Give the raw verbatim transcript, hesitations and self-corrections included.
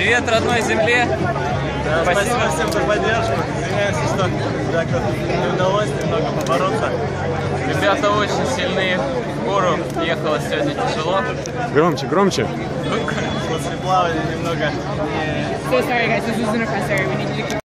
Привет родной земле. Да, спасибо. спасибо всем за поддержку. Извиняюсь, что так вот не удалось немного побороться. Ребята очень сильные. В гору ехало сегодня тяжело. Громче, громче. После плавания немного... So sorry guys, this isn't a concert. We need you to keep